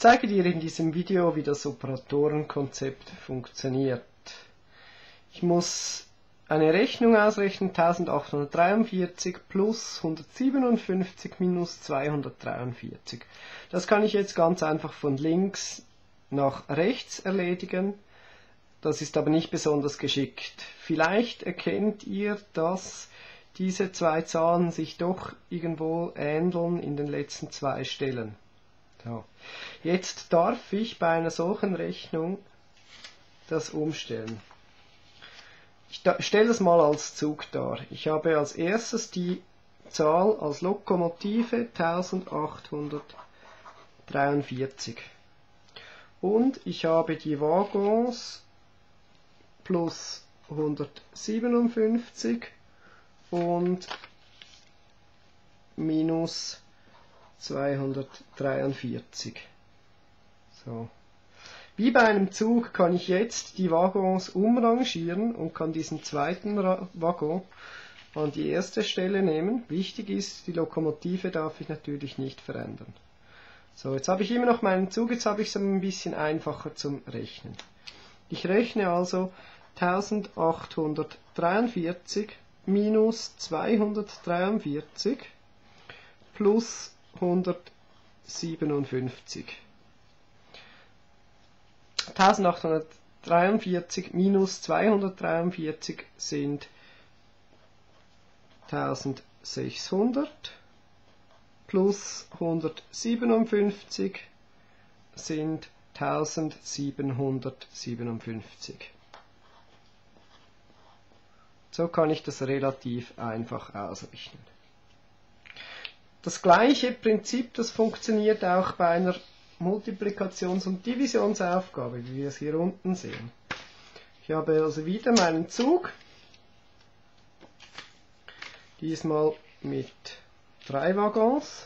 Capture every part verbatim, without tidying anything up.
zeige dir in diesem Video, wie das Operatorenkonzept funktioniert. Ich muss eine Rechnung ausrechnen, eintausendachthundertdreiundvierzig plus hundertsiebenundfünfzig minus zweihundertdreiundvierzig. Das kann ich jetzt ganz einfach von links nach rechts erledigen. Das ist aber nicht besonders geschickt. Vielleicht erkennt ihr, dass diese zwei Zahlen sich doch irgendwo ähneln in den letzten zwei Stellen. So. Jetzt darf ich bei einer solchen Rechnung das umstellen. Ich stelle es mal als Zug dar. Ich habe als erstes die Zahl als Lokomotive eintausendachthundertdreiundvierzig. Und ich habe die Waggons plus hundertsiebenundfünfzig und minus zweihundertdreiundvierzig. So. Wie bei einem Zug kann ich jetzt die Waggons umrangieren und kann diesen zweiten Waggon an die erste Stelle nehmen. Wichtig ist, die Lokomotive darf ich natürlich nicht verändern. So, jetzt habe ich immer noch meinen Zug, jetzt habe ich es ein bisschen einfacher zum Rechnen. Ich rechne also eintausendachthundertdreiundvierzig minus zweihundertdreiundvierzig plus hundertsiebenundfünfzig. eintausendachthundertdreiundvierzig minus zweihundertdreiundvierzig sind eintausendsechshundert plus hundertsiebenundfünfzig sind eintausendsiebenhundertsiebenundfünfzig. So kann ich das relativ einfach ausrechnen. Das gleiche Prinzip, das funktioniert auch bei einer Multiplikations- und Divisionsaufgabe, wie wir es hier unten sehen. Ich habe also wieder meinen Zug, diesmal mit drei Waggons.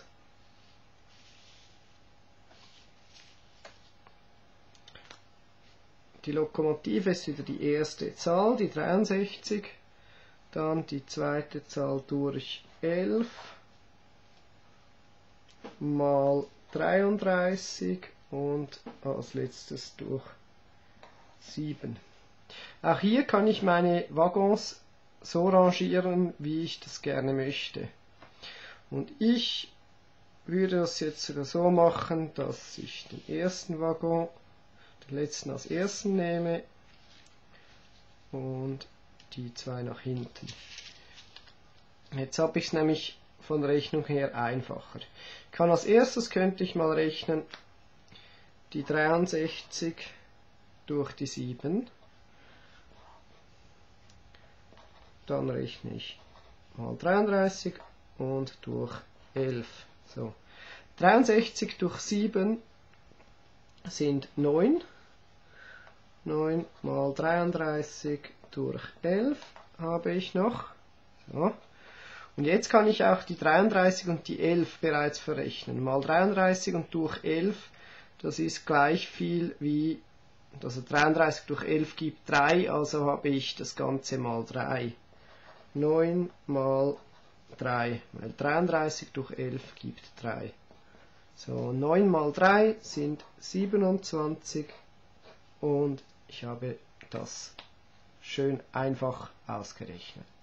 Die Lokomotive ist wieder die erste Zahl, die dreiundsechzig, dann die zweite Zahl durch elf mal dreiunddreißig und als letztes durch sieben. Auch hier kann ich meine Waggons so rangieren, wie ich das gerne möchte. Und ich würde das jetzt sogar so machen, dass ich den ersten Waggon, den letzten als ersten nehme und die zwei nach hinten. Jetzt habe ich es nämlich von der Rechnung her einfacher. Ich kann als erstes, könnte ich mal rechnen, die dreiundsechzig durch die sieben. Dann rechne ich mal dreiunddreißig und durch elf. So. dreiundsechzig durch sieben sind neun. neun mal dreiunddreißig durch elf habe ich noch. So. Und jetzt kann ich auch die dreiunddreißig und die elf bereits verrechnen. Mal dreiunddreißig und durch elf, das ist gleich viel wie, also dreiunddreißig durch elf gibt drei, also habe ich das Ganze mal drei. neun mal drei, weil dreiunddreißig durch elf gibt drei. So, neun mal drei sind siebenundzwanzig und ich habe das schön einfach ausgerechnet.